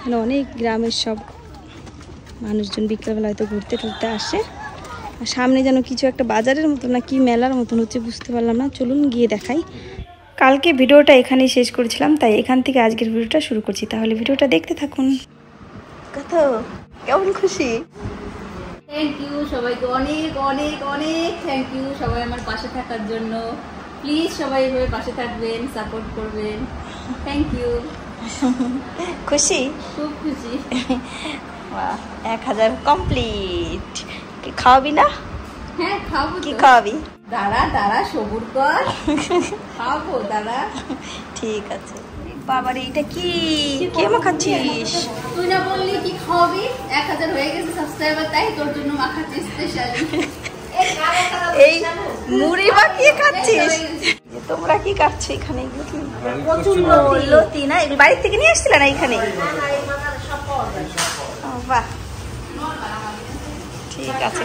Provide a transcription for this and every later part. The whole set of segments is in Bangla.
এখানে অনেক গ্রামের সব মানুষজন বিকেলবেলা হয়তো ঘুরতে টুরতে আসে। আর সামনে যেন কিছু একটা বাজারের মতন না কি মেলার মতন হচ্ছে, বুঝতে পারলাম না। চলুন গিয়ে দেখাই। কালকে ভিডিওটা এখানেই শেষ করেছিলাম, তাই এখান থেকে আজকের ভিডিওটা শুরু করছি। তাহলে ভিডিওটা দেখতে থাকুন। কত কেমন খুশি? থ্যাংক ইউ সবাইকে, অনেক অনেক অনেক থ্যাংক ইউ সবাই আমার পাশে থাকার জন্য। প্লিজ সবাই এভাবে পাশে থাকবেন, সাপোর্ট করবেন। Thank you. খুশি? খুব খুশি। 1000 কমপ্লিট। কি খাওয়াবি না? হ্যাঁ খাবো। কি খাওয়াবি? দাঁড়া দাঁড়া সবুর কর, খাবো দাঁড়া। ঠিক আছে। বাবারে এটা কি মাখাচ্ছিস? তুই না বললি কি খাওয়াবি? 1000 হয়ে গেছে সাবস্ক্রাইবার, তাই তোর জন্য মাখাচ্ছি স্পেশালি। এই মুড়ি মাখিয়ে খাচ্ছিস? তোমরা কি খাচ্ছ এখানে? এগুলো কি লতি না? এগুলো বাড়ি থেকে নিয়ে আসছিলে না এখানে? বাহ ঠিক আছে।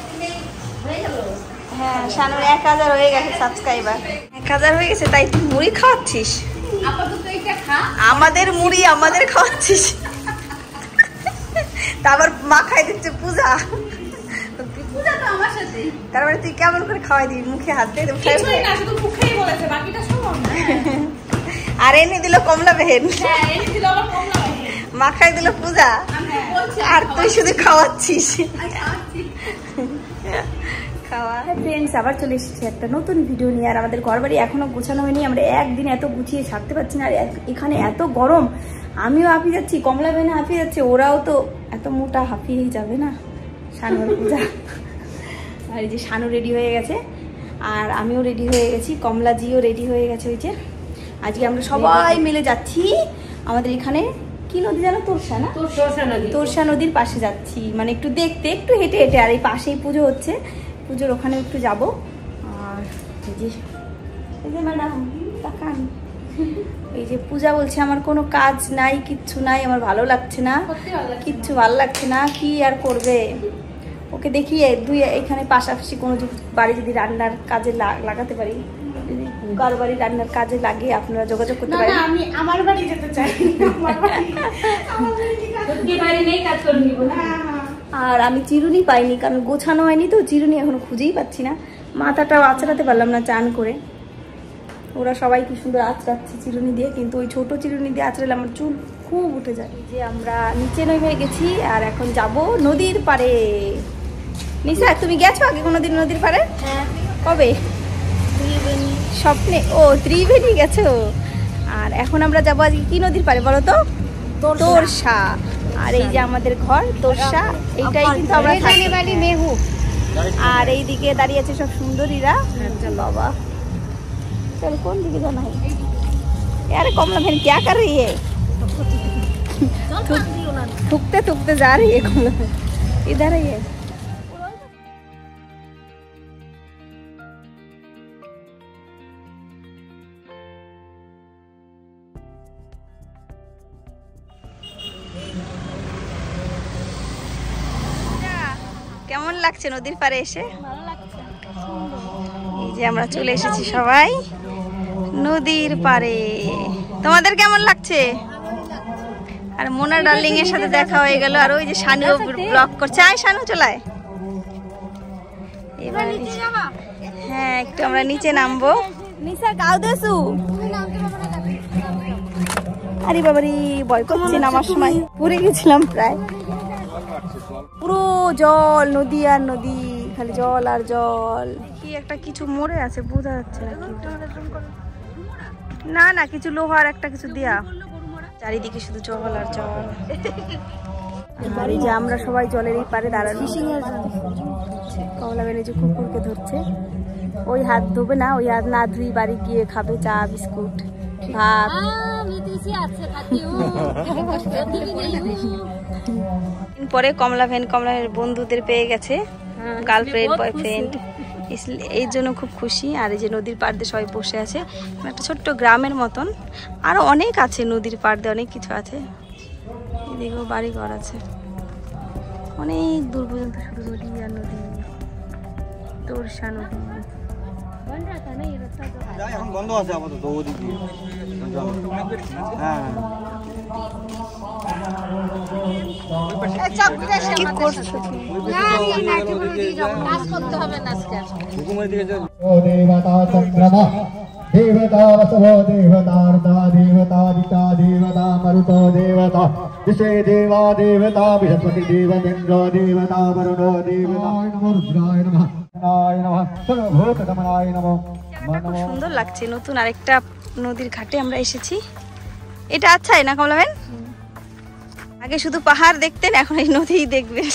হ্যাঁ শানুর 1000 হয়ে গেছে সাবস্ক্রাইবার। 1000 হয়ে গেছে, তাই তুই মুড়ি খাওয়াচ্ছিস? আমাদের মুড়ি আমাদের খাওয়াচ্ছিস, তারপর মাখাই দিচ্ছে পূজা। তার মানে তুই কেমন করে খাওয়াই দিবি? মুখে হাত দিয়ে আর এনে দিল কমলা বেহেন, মাখাই দিল পূজা, আর তুই শুধু খাওয়াচ্ছিস। ফ্রেন্ডস আবার চলে এসেছি একটা নতুন ভিডিও নিয়ে। আর আমাদের ঘর বাড়ি এখনো গোছানো হয়নি, আমরা একদিন এত গুছিয়ে ছাড়তে পারছি না। আর এখানে এত গরম, আমিও হাঁপিয়ে যাচ্ছি, কমলা বেনা হাঁপিয়ে যাচ্ছে, ওরাও তো এত মোটা হাঁপিয়ে যাবে না। শানুর পূজা। আর এই যে শানু রেডি হয়ে গেছে, আর আমিও রেডি হয়ে গেছি, কমলাজিও রেডি হয়ে গেছে। ওই যে আজকে আমরা সবাই মিলে যাচ্ছি আমাদের এখানে কি নদী জানো? তোরসা না? তোরসা নদীর পাশে যাচ্ছি, মানে একটু দেখতে, একটু হেঁটে হেঁটে। আর এই পাশেই পুজো হচ্ছে, পুজোর ওখানে একটু যাব। আর এই যে ম্যাডাম তাকান, এই যে পূজা বলছে আমার কোনো কাজ নাই, কিচ্ছু নাই, আমার ভালো লাগছে না, কিচ্ছু ভালো লাগছে না, কি আর করবে। ওকে দেখিয়ে দুই এখানে পাশাপাশি কোনো বাড়ি যদি রান্নার কাজে লাগাতে পারি, কারো বাড়ি রান্নার কাজে লাগে, আপনারা যোগাযোগ করতে পারেন। আমি আমার বাড়ি যেতে চাই। আর আমি চিরুনি পাইনি, কারণ গোছানো হয়নি তো, চিরুনি এখনো খুঁজেই পাচ্ছি না। মাথাটাও আঁচড়াতে পারলাম না চান করে। ওরা সবাই কি সুন্দর আঁচড়াচ্ছে চিরুনি দিয়ে, কিন্তু ওই ছোট চিরুনি দিয়ে আঁচড়ালে আমার চুল খুব উঠে যায়। যে আমরা নিচে নেমে গেছি, আর এখন যাব নদীর পাড়ে। নিশা তুমি গেছো আগে কোনোদিন নদীর পাড়ে? কবে? স্বপ্নে। ও ত্রিবেণী গেছো। আর এখন আমরা যাবো আজকে কি নদীর পাড়ে বলো তো? তোরসা। আর এই যে আমাদের ঘর তোরসা, এইটাই কিন্তু আমরা থাকি। আর এইদিকে দাঁড়িয়ে আছে সব সুন্দরীরা। বাবা चल कौन दिखे जाना है यार? कमला बहन क्या कर रही है? थूकते थूकते जा रही है कमला बहन। इधर ही है। কেমন লাগছে নদীর পাড়ে এসে? ভালো লাগছে। এই যে আমরা চলে এসেছি সবাই নদীর পাড়ে। তোমাদের কেমন লাগছে? আর মোনা ডার্লিং এর সাথে দেখা হয়ে গেল। আর ওই যে শানু ব্লগ করছে। আয় শানু চলায়। এবার হ্যাঁ একটু আমরা নিচে নামবো। নিশা গাও দেসু। আরে বাবারি ভয় করছে নামার সময়, পড়ে গেছিলাম প্রায়। পুরো জল, নদী আর নদী, খালি জল আর জল। কি একটা কিছু মরে আছে, বোঝা যাচ্ছে না। না কিছু লোহার একটা কিছু দেয়া, চারিদিকে শুধু জল আর জল। আর এই যে আমরা সবাই জলের এই পারে দাঁড়ানো। কমলা বেনে যে কুকুরকে ধরছে, ওই হাত ধোবে না, ওই হাত না ধুই বাড়ি গিয়ে খাবে চা বিস্কুট ভাত। পরে কমলা বেহেন বন্ধুদের পেয়ে গেছে, গার্লফ্রেন্ড বয়ফ্রেন্ড, এই জন্য খুব খুশি। আর এই যে নদীর পাড় দিয়ে সবাই বসে আছে, একটা ছোট্ট গ্রামের মতন। আরো অনেক আছে নদীর পাড় দিয়ে, অনেক কিছু আছে। এদিকেও বাড়ি ঘর আছে, অনেক দূর পর্যন্ত শুধু নদী আর নদী, তোরসা নদী। এখন বন্ধ আছে আপাতত ওদিকে। হ্যাঁ কি করছো তুমি? देवता चंद्रमा देवता वसवो देवतार्ता देवतादिता देवता मरुतो देवता दिशे देवा देवता बृहस्पति देवतेन्द्रो देवता वरुणो देवता नमो रुद्राय नमः नाय नमः सर्वभूतगमनाय नमः খুব সুন্দর লাগছে। নতুন আরেকটা নদীর ঘাটে আমরা এসেছি। এটা আচ্ছা না কমলাবেন? আগে শুধু পাহাড় দেখতেন, এখন এই নদী দেখবেন।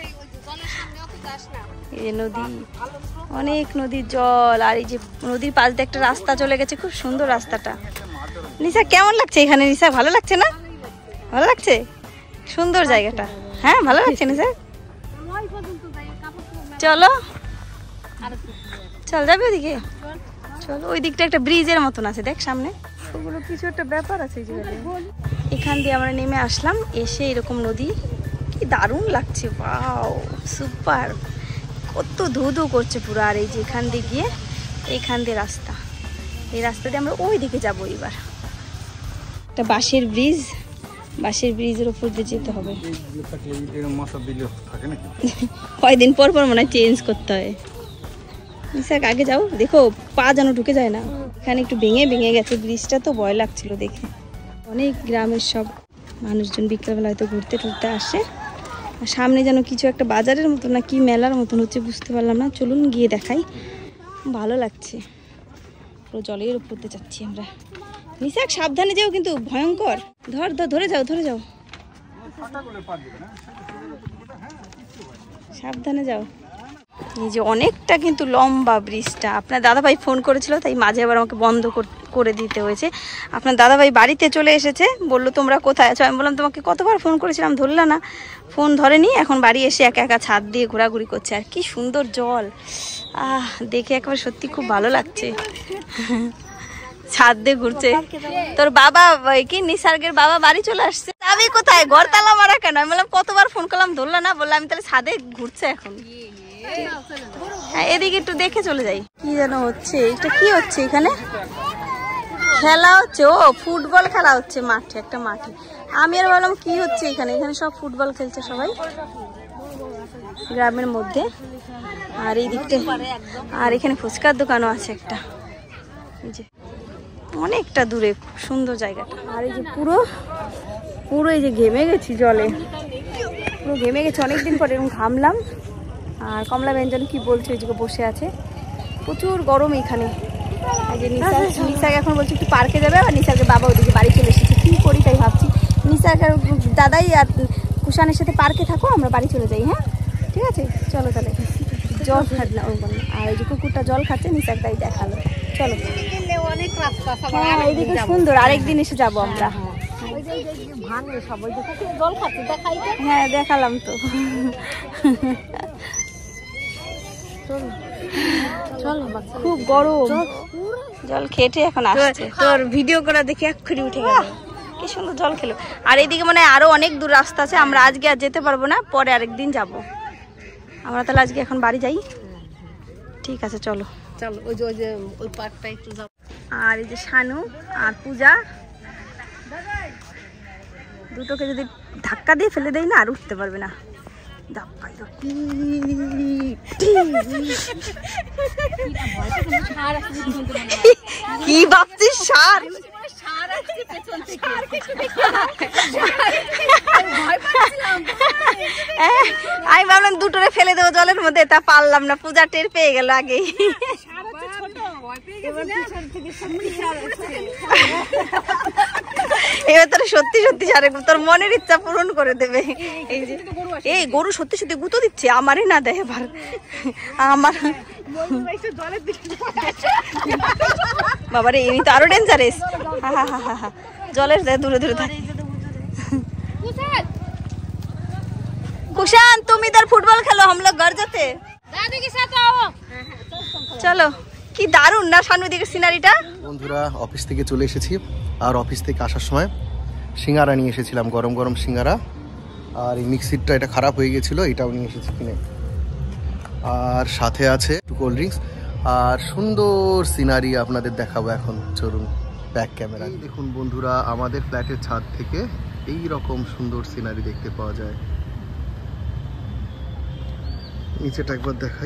এই নদী, অনেক নদীর জল, আর এই যে নদীর পাশ দিয়ে একটা রাস্তা চলে গেছে, খুব সুন্দর রাস্তাটা। নিশা কেমন লাগছে এখানে? নিশা ভালো লাগছে না? ভালো লাগছে, সুন্দর জায়গাটা। হ্যাঁ ভালো লাগছে নিশা। চলো চল, যাবে ওদিকে? চলো, ওই দিকটা একটা ব্রিজের মতন আছে, দেখ সামনে। ওগুলো কিছু একটা ব্যাপার আছে। এখান দিয়ে আমরা নেমে আসলাম, এসে এরকম নদী, কি দারুণ লাগছে। Wow, super. কত ধু ধু করছে পুরো। আর এই যে এখান দিয়ে গিয়ে এইখান দিয়ে রাস্তা, এই রাস্তা দিয়ে আমরা ওই দিকে যাবো এবার। একটা বাঁশের ব্রিজ, বাঁশের ব্রিজের উপর দিয়ে যেতে হবে। কয়দিন পর পর মনে হয় চেঞ্জ করতে হয়। নিশাক আগে যাও, দেখো পা যেন ঢুকে যায় না। এখানে একটু ভেঙে ভেঙে গেছে ব্রিজটা, তো ভয় লাগছিল দেখে। অনেক গ্রামের সব মানুষজন বিকেলবেলা হয়তো ঘুরতে টুরতে আসে। আর সামনে যেন কিছু একটা বাজারের মতন না কি মেলার মতন হচ্ছে, বুঝতে পারলাম না। চলুন গিয়ে দেখাই। ভালো লাগছে, পুরো জলের উপর দিয়ে যাচ্ছি আমরা। নিশাক সাবধানে যাও কিন্তু, ভয়ঙ্কর। ধরে যাও, ধরে যাও, সাবধানে যাও। এই যে অনেকটা কিন্তু লম্বা ব্রিজটা। আপনার দাদাভাই ফোন করেছিল, তাই মাঝে আবার আমাকে বন্ধ করে দিতে হয়েছে। আপনার দাদাভাই বাড়িতে চলে এসেছে, বললো তোমরা কোথায় আছো? আমি বললাম তোমাকে কতবার ফোন করেছিলাম, ধরলে না, ফোন ধরেনি। এখন বাড়ি এসে একা একা ছাদ দিয়ে ঘোরাঘুরি করছে। আর কি সুন্দর জল, দেখে একবার সত্যি খুব ভালো লাগছে। ছাদ দিয়ে ঘুরছে। তোর বাবা কি নিসর্গের বাবা বাড়ি চলে আসছে। আমি কোথায়, ঘর তালা মারা কেন? আমি বললাম কতবার ফোন করলাম, ধরলে না। বললাম আমি তাহলে ছাদে ঘুরছে এখন। হ্যাঁ, এদিকে একটু দেখে চলে যাই। কি যেন হচ্ছে, এটা কি হচ্ছে এখানে? খেলা হচ্ছে। ও, ফুটবল খেলা হচ্ছে মাঠে, একটা মাঠে। আমি আর বললাম কি হচ্ছে এখানে। এখানে সব ফুটবল খেলছে সবাই গ্রামের মধ্যে। আর এই দিকটা, আর এখানে ফুচকার দোকানও আছে একটা, এই যে অনেকটা দূরে, খুব সুন্দর জায়গাটা। আর এই যে পুরো পুরো এই যে ঘেমে গেছি জলে, পুরো ঘেমে গেছে। অনেকদিন পরে এরকম ঘামলাম। আর কমলা ব্যঞ্জন কি বলছে, ওই দিকে বসে আছে। প্রচুর গরম এখানে। এই যে নিশাকে এখন বলছে একটু পার্কে যাবে, আর নিশাকে বাবা ওদিকে বাড়ি চলে এসেছে। কি করি তাই ভাবছি। নিশাকে দাদাই আর কুষানের সাথে পার্কে থাকো, আমরা বাড়ি চলে যাই। হ্যাঁ ঠিক আছে, চলো তাহলে। জল খাটনা ও বল। আর এই যে কুকুরটা জল খাচ্ছে, নিশাক তাই দেখালো। চলো, হ্যাঁ এইদিকে সুন্দর, আরেকদিন এসে যাবো আমরা। হ্যাঁ দেখালাম তো। খুব গরম, জল খেটে এখন আসছে। তোর ভিডিও করা দেখে এক্ষুনি উঠে গেল। কি সুন্দর জল খেলো। আর এইদিকে মানে আরো অনেক দূর রাস্তা আছে, আমরা আজকে আর যেতে পারবো না, পরে আরেকদিন যাব আমরা। তাহলে আজকে এখন বাড়ি যাই। ঠিক আছে চলো চলো। ওই পার্কটা একটু যাও। আর এই যে শানু আর পূজা দুটোকে যদি ধাক্কা দিয়ে ফেলে দেয় না, আর উঠতে পারবে না। কি ভাবছিস? সার? আমি ভাবলাম দুটোরে ফেলে দেবো জলের মধ্যে, তা পারলাম না। পূজা টের পেয়ে গেল আগেই। এবার তোর সত্যি সত্যি সারে, তোর মনের ইচ্ছা পূরণ করে দেবে। এই যে এই গরু সত্যি সত্যি গুঁতো দিচ্ছে, আমারই না দেয় এবার। আমার বাবারে, এমনি তো আরো ডেঞ্জারেস। জলের দূরে দূরে থাকে। कुशान तुम इधर फुटबॉल खेलो, हम लोग घर जाते। दादी के साथ आओ। चलो। কি দারুণ না সামনের দিকে সিনারিটা। বন্ধুরা অফিস থেকে চলে এসেছি, আর অফিস থেকে আসার সময় সিঙ্গারা নিয়ে এসেছিলাম, গরম গরম সিঙ্গারা। আর এই মিক্সিরটা এটা খারাপ হয়ে গেছিলো, এটাও নিয়ে এসেছি কিনে। আর সাথে আছে একটু কোল্ড ড্রিঙ্কস আর সুন্দর সিনারি আপনাদের দেখাবো এখন। চলুন ব্যাক ক্যামেরা। দেখুন বন্ধুরা, আমাদের ফ্ল্যাটের ছাদ থেকে এই রকম সুন্দর সিনারি দেখতে পাওয়া যায়। নিচেটা একবার দেখাই।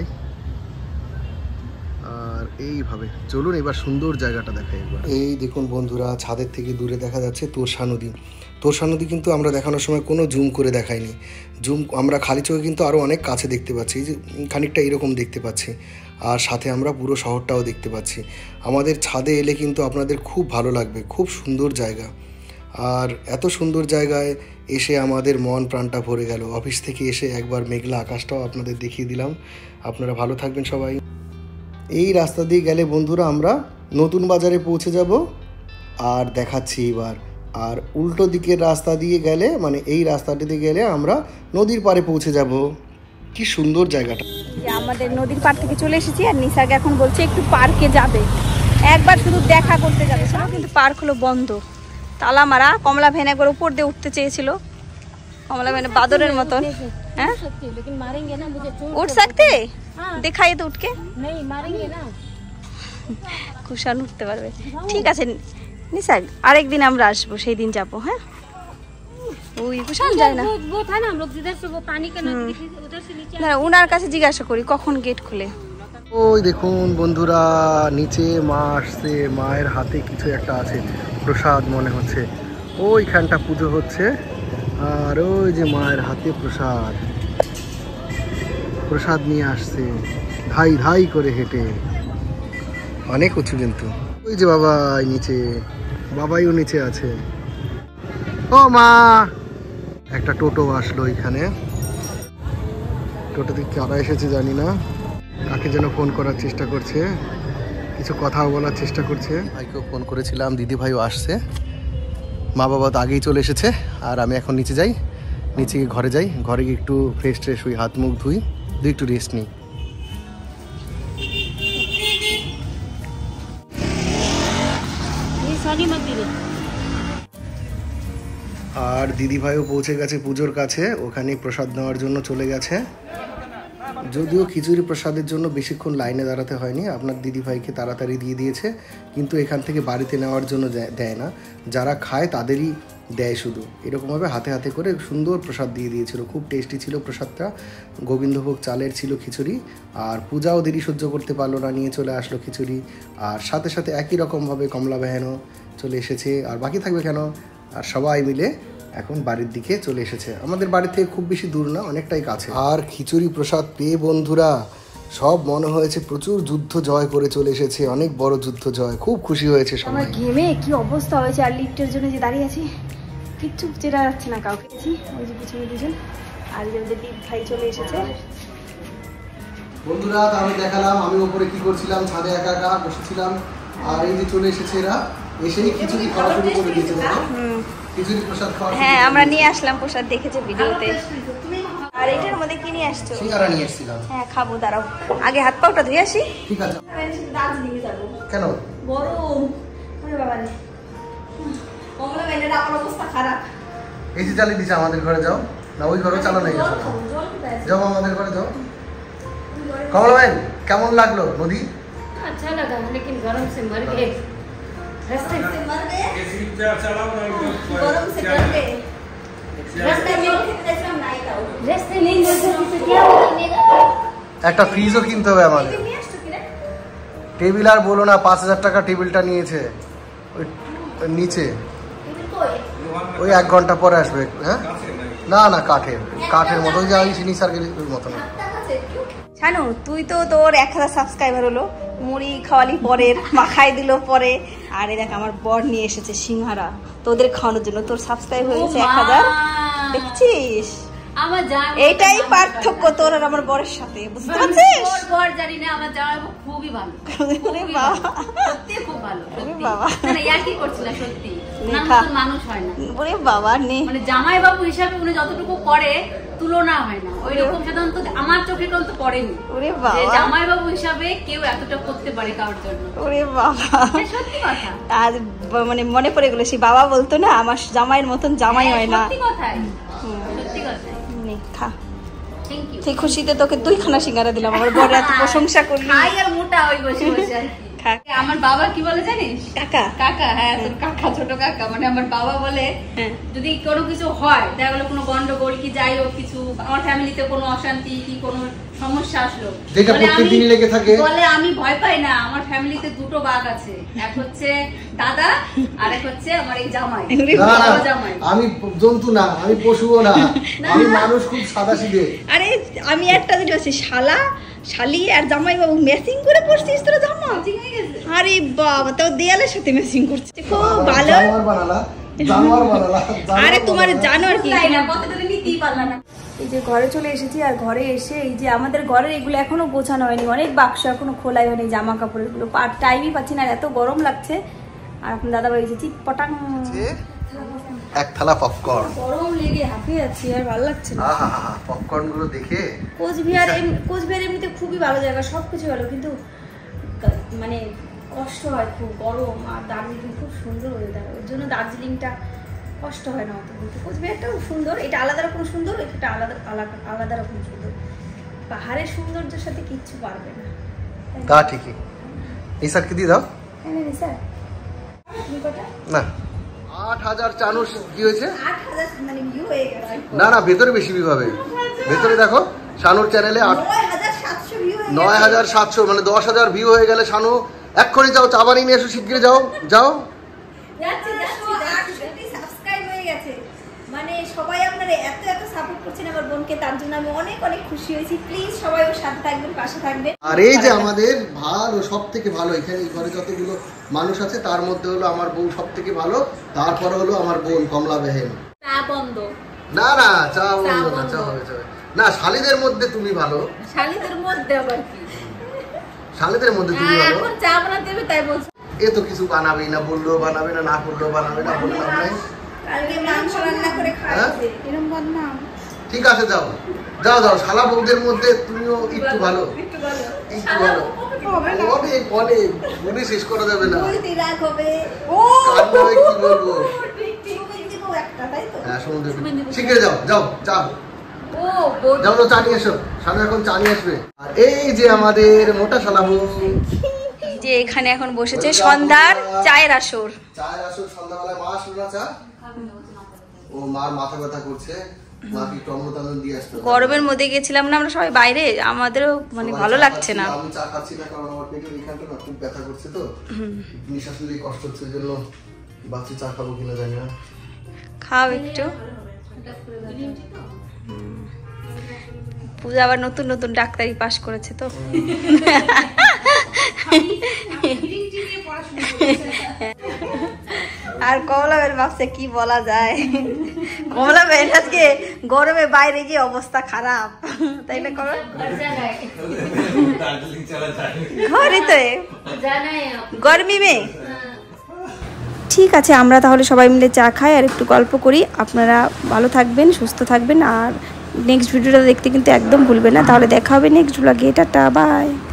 আর এইভাবে চলুন এবার সুন্দর জায়গাটা দেখাই একবার। এই দেখুন বন্ধুরা, ছাদের থেকে দূরে দেখা যাচ্ছে তোরসা নদী। তোরসা নদী কিন্তু আমরা দেখানোর সময় কোনো জুম করে দেখাইনি। আমরা খালি চোখে কিন্তু আরও অনেক কাছে দেখতে পাচ্ছি, যে খানিকটা এরকম দেখতে পাচ্ছি। আর সাথে আমরা পুরো শহরটাও দেখতে পাচ্ছি। আমাদের ছাদে এলে কিন্তু আপনাদের খুব ভালো লাগবে, খুব সুন্দর জায়গা। আর এত সুন্দর জায়গায় এসে আমাদের মন প্রাণটা ভরে গেল। অফিস থেকে এসে একবার মেঘলা আকাশটাও আপনাদের দেখিয়ে দিলাম। আপনারা ভালো থাকবেন সবাই। এই রাস্তা দিয়ে গেলে বন্ধুরা আমরা নতুন বাজারে পৌঁছে যাব। আর দেখাচ্ছি এবার, আর উল্টো দিকের রাস্তা দিয়ে গেলে, মানে এই রাস্তাটিতে গেলে আমরা নদীর পাড়ে পৌঁছে যাব। কি সুন্দর জায়গাটা। আমাদের নদীর পাড় থেকে চলে এসেছি, আর নিসাকে এখন বলছে একটু পার্কে যাবে, একবার শুধু দেখা করতে যাবে। কিন্তু পার্ক হলো বন্ধ, তালা মারা। কমলা ভ্যান একবার উপর দিয়ে উঠতে চেয়েছিল, কমলা ভ্যানে বাদরের মতন। হ্যাঁ উঠ सकते দেখাই তো উঠকে কুশান উঠতে পারবে। ঠিক আছে নিসা, আরেকদিন আমরা আসবো, সেই দিন যাবো। হ্যাঁ ওই কুশান যায় না, উনার কাছে জিজ্ঞাসা করি কখন গেট খুলে। ওই দেখুন বন্ধুরা, নিচে মা আসছে, মায়ের হাতে কিছু একটা আছে, প্রসাদ মনে হচ্ছে। ওইখানটা পুজো হচ্ছে, আর ওই যে মায়ের হাতে প্রসাদ, প্রসাদ নিয়ে আসছে ধাই ধাই করে হেঁটে, অনেক উঁচু কিন্তু। ওই যে বাবাই নিচে, বাবাইও নিচে আছে। ও মা, একটা টোটো আসলো এখানে। টোটোতে কারা এসেছে জানি না, কাকে যেন ফোন করার চেষ্টা করছে, কিছু কথাও বলার চেষ্টা করছে। ভাইকেও ফোন করেছিলাম, দিদি ভাইও আসছে। মা বাবা তো আগেই চলে এসেছে। আর আমি এখন নিচে যাই, নিচে গিয়ে ঘরে যাই, ঘরে গিয়ে একটু ফ্রেশ ট্রেশ হই, হাত মুখ ধুই, একটু রেস্ট নিই। আর দিদি ভাইও পৌঁছে গেছে পুজোর কাছে, ওখানে প্রসাদ নেওয়ার জন্য চলে গেছে। যদিও খিচুড়ি প্রসাদের জন্য বেশিক্ষণ লাইনে দাঁড়াতে হয়নি, আপনার দিদিভাইকে তাড়াতাড়ি দিয়ে দিয়েছে। কিন্তু এখান থেকে বাড়িতে নেওয়ার জন্য দেয় না, যারা খায় তাদেরই দেয় শুধু। এরকমভাবে হাতে হাতে করে সুন্দর প্রসাদ দিয়ে দিয়েছিল, খুব টেস্টি ছিল প্রসাদটা। গোবিন্দভোগ চালের ছিল খিচুড়ি। আর পূজাও দেরি সহ্য করতে পারলো না, নিয়ে চলে আসলো খিচুড়ি। আর সাথে সাথে একই রকমভাবে কমলা ভ্যানও চলে এসেছে। আর বাকি থাকবে কেন, আর সবাই মিলে এখন বাড়ির দিকে চলে এসেছে। আমাদের বাড়ি থেকে খুব বেশি দূর না, অনেকটাই কাছে। আর খিচুড়ি প্রসাদ পেয়ে বন্ধুরা সব মনে হয়েছে প্রচুর যুদ্ধ জয় করে চলে এসেছে, অনেক বড় যুদ্ধ জয়। খুব খুশি হয়েছে সবাই। আমার ঘেমে কি অবস্থা হয়েছে, আর লিফটের জন্য যে দাঁড়িয়ে আছি, কিচ্ছু চেনা যাচ্ছে না কাউকে। ওই যে পিছনে দুজন, আর যে দীপ ভাই চলে এসেছে। বন্ধুরা আমি দেখালাম আমি উপরে কি করছিলাম, ছাদে একা একা বসেছিলাম। আর এই যে চলে এসেছে এরা, এসেই খিচুড়ি খাওয়া শুরু করে দিয়েছে। খিচুড়ি প্রসাদ খাওয়া, হ্যাঁ আমরা নিয়ে আসলাম প্রসাদ, দেখেছে ভিডিওতে। আর এটার মধ্যে কি নিয়ে আসছো? সিঙ্গারা নিয়ে এসেছিলাম। হ্যাঁ খাবো, দাঁড়াও আগে হাত পাটা ধুয়ে আসি। ঠিক আছে। দার্জিলিং যাবো। কেন? গরম। আরে বাবা রে, কমলা ভ্যানের আমার অবস্থা খারাপ। এসি চালিয়ে দিচ্ছে। আমাদের ঘরে যাও না, ওই ঘরে চালানো নেই, যাও আমাদের ঘরে যাও। কমলা ভাই কেমন লাগলো নদী? अच्छा लगा लेकिन गरम से मर गए, रास्ते से मर गए, गरम से मर गए। रास्ते में रास्ते नहीं जैसे तो क्या बनेगा। একটা ফ্রিজও কিনতে হবে আমাদের। টেবিল আর বলো না, 5000 টাকা টেবিলটা নিয়েছে। ওই নিচে ওই 1 ঘন্টা পরে আসবে। হ্যাঁ না না, কাঠের মতো, ওই যে আমি সিনিসার গেলি ওই মতো না। জানো তুই তো তোর 1000 সাবস্ক্রাইবার হলো, মুড়ি খাওয়ালি পরের, মাখাই দিল পরে। আর এই দেখ আমার বর নিয়ে এসেছে সিঙ্গারা তোদের খাওয়ানোর জন্য। তোর সাবস্ক্রাইব হয়ে গেছে 1000, দেখছিস? আমার জামাই, এইটাই পার্থক্য তোর আর আমার বরের সাথে, বুঝতে পারছিস? তোর বর জানি না, আমার জামাই খুবই ভালো, ওরে বাবা, সত্যি খুব ভালো। ওরে বাবা, মানে ইয়া কি করছিস সত্যি, না মানুষ হয় না। ওরে বাবা নে, মানে জামাই বাবু হিসাবে উনি যতটুকু করে তুলনা হয় না। ওই রকম সাধারণত আমার চোখে কিন্তু পড়েনি। ওরে বাবা, জামাই বাবু হিসাবে কেউ এতটা করতে পারে কারোর জন্য। ওরে বাবা, সত্যি কথা। আর মানে মনে পড়ে গেল সেই বাবা বলতো না, আমার জামাইয়ের মতন জামাই হয় না। সত্যি কথাই, সত্যি কথাই। নে খা। Thank you. সেই খুশিতে তোকে 2 খানা সিঙ্গারা দিলাম, আমার বড় এত প্রশংসা করলি। খাই আর মোটা হই বসে বসে আর কি। আমার বাবা কি বলে জানিস? কাকা। কাকা, হ্যাঁ তোর কাকা, ছোট কাকা। মানে আমার বাবা বলে যদি কোনো কিছু হয়, দেখা গেলো কোনো গন্ডগোল কি যাই হোক কিছু, আমার ফ্যামিলিতে কোনো অশান্তি কি কোনো সমস্যা আসলো, যেটা প্রত্যেকদিনই লেগে থাকে, বলে আমি ভয় পাই না, আমার ফ্যামিলিতে দুটো বাঘ আছে, এক হচ্ছে দাদা আর এক হচ্ছে আমার এই জামাই। জামাই আমি জন্তু না, আমি পশুও না, আমি মানুষ, খুব সাদাসিধে। আরে আমি একটা জিনিস আছে, শালা শালি আর জামাই বাবু ম্যাচিং করে পড়ছিস তোরা জামা। আরে বাবা, তাও দেয়ালের সাথে ম্যাচিং করছিস, খুব ভালো। আরে তোমার জানোয়ার কি না, কথাটা নিতেই পারলা না। এই যে ঘরে চলে এসেছি, আর ঘরে এসে এই যে আমাদের ঘরের এগুলো এখনো গোছানো হয়নি, অনেক বাক্স এখনো খোলাই হয়নি জামা কাপড়ের গুলো, টাইমই পাচ্ছি না, এত গরম লাগছে। আর এখন দাদা ভাই এসেছি পটাং এক থালা পপকর্ন, গরম লেগে হাঁপিয়ে যাচ্ছি, আর ভালো লাগছে না। পপকর্ন গুলো দেখে কোচবিহার এমনিতে খুবই ভালো জায়গা, সবকিছু ভালো, কিন্তু মানে কষ্ট হয় খুব, গরম। আর দার্জিলিং খুব সুন্দর ওয়েদার, ওর জন্য দার্জিলিংটা কষ্ট হয় না অত। কিন্তু কোচবিহারটাও সুন্দর, এটা আলাদা রকম সুন্দর, এটা আলাদা রকম সুন্দর। পাহাড়ের সৌন্দর্যের সাথে কিচ্ছু পারবে না। তা ঠিকই। নিসারকে দিয়ে দাও। হ্যাঁ নিসার, না 8000 চানুস কি হয়েছে? 8000 মানে ভিউ হয়ে গেছে। না না, ভেতরে বেশি ভিউ হবে, ভেতরে দেখো শানুর চ্যানেলে 9700 ভিউ হয়ে গেছে। 9700 মানে 10000 ভিউ হয়ে গেলে শানু এক্ষুনি যাও, চা বানিয়ে নিয়ে এসো, শিগগিরই যাও যাও। যাচ্ছি সাবস্ক্রাইব হয়ে গেছে, মানে সবাই আপনারা এত সাপোর্ট করছেন আমার বোনকে, তার জন্য আমি অনেক অনেক খুশি হয়েছি। প্লিজ সবাই ওর সাথে থাকবেন, পাশে থাকবেন। আর এই যে আমাদের ভালো, সব থেকে ভালো এখানে এই ঘরে যতগুলো মানুষ আছে তার মধ্যে হলো আমার বউ সব থেকে ভালো, তারপরে হলো আমার বোন কমলা বেহেন। চা বন্ধ? না না, চা বন্ধ না, চা হবে না। শালিদের মধ্যে তুমি ভালো। শালিদের মধ্যে আবার কি? শালিদের মধ্যে তুমি ভালো। এখন চা বানাতে হবে তাই বলছো? এ তো কিছু বানাবেই না, বললেও বানাবে না, না করলেও বানাবে না, বললাম নাই। কালকে মাংস রান্না করে খাইছে, এরকম বদনাম। ঠিক আছে যাও যাও যাও, শালা বউদের মধ্যে তুমিও একটু ভালো, একটু ভালো। অনেক অনেক বলে শেষ করা যাবে না। কান্নায় কি বলবো। হ্যাঁ সমুদ্র, শিখে যাও যাও যাও যাও, চা নিয়ে এসো, শানু এখন চা নিয়ে আসবে। আর এই যে আমাদের মোটা শালা বউ, যে এখানে এখন বসেছে সন্ধ্যার চায়ের আসর। চায়ের আসর সন্ধ্যাবেলায় মা আসলো না চা, ও মার মাথা ব্যথা করছে, মাকে টমেটো দিয়ে আসতে। গরমের মধ্যে গেছিলাম না আমরা সবাই বাইরে, আমাদেরও মানে ভালো লাগছে না। আমি চা খাচ্ছি না কারণ আমার পেটের এখানটা না খুব ব্যথা করছে, তো নিঃশ্বাস নিতে কষ্ট হচ্ছে, জন্য বাচ্চা চা খাবো কিনা জানি না। খাও একটু। পূজা আবার নতুন নতুন ডাক্তারি পাশ করেছে তো। আর কমলা বেন ভাবছে কি বলা যায়, কমলা বেন আজকে গরমে বাইরে গিয়ে অবস্থা খারাপ, তাই না? করো ঘরে তো গরমি মে। ঠিক আছে, আমরা তাহলে সবাই মিলে চা খাই আর একটু গল্প করি। আপনারা ভালো থাকবেন, সুস্থ থাকবেন, আর নেক্সট ভিডিওটা দেখতে কিন্তু একদম ভুলবেন না। তাহলে দেখা হবে নেক্সট ব্লগে। টাটা, বাই।